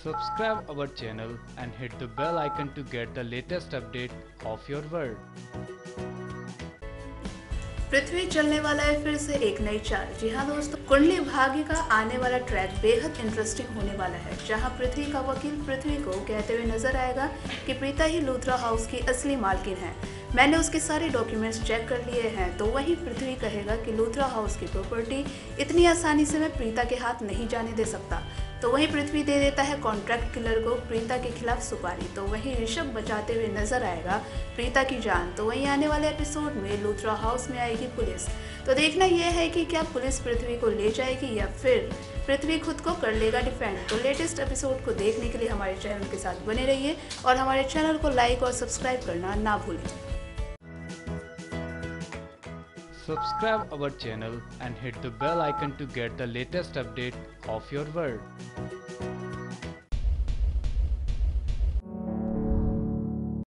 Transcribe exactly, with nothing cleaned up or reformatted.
Subscribe our channel and hit the bell icon to get the latest update of your world. पृथ्वी चलने वाला है फिर से एक नई चाल। जी हाँ दोस्तों, कुंडली भाग्य का आने वाला ट्रैक बेहद इंटरेस्टिंग होने वाला है, जहां पृथ्वी का वकील पृथ्वी को कहते हुए नजर आएगा कि प्रीता ही लूथरा हाउस की असली मालकिन है। मैंने उसके सारे डॉक्यूमेंट्स चेक कर लिए हैं। तो वहीं पृथ्वी कहेगा कि लूथरा हाउस की प्रॉपर्टी इतनी आसानी से मैं प्रीता के हाथ नहीं जाने दे सकता। तो वहीं पृथ्वी दे देता है कॉन्ट्रैक्ट किलर को प्रीता के खिलाफ सुपारी। तो वहीं ऋषभ बचाते हुए नजर आएगा प्रीता की जान। तो वहीं आने वाले एपिसोड में लूथरा हाउस में आएगी पुलिस। तो देखना यह है कि क्या पुलिस पृथ्वी को ले जाएगी या फिर पृथ्वी खुद को कर लेगा डिफेंड। तो लेटेस्ट एपिसोड को देखने के लिए हमारे चैनल के साथ बने रहिए और हमारे चैनल को लाइक और सब्सक्राइब करना ना भूलें। Subscribe our channel and hit the bell icon to get the latest update of your world.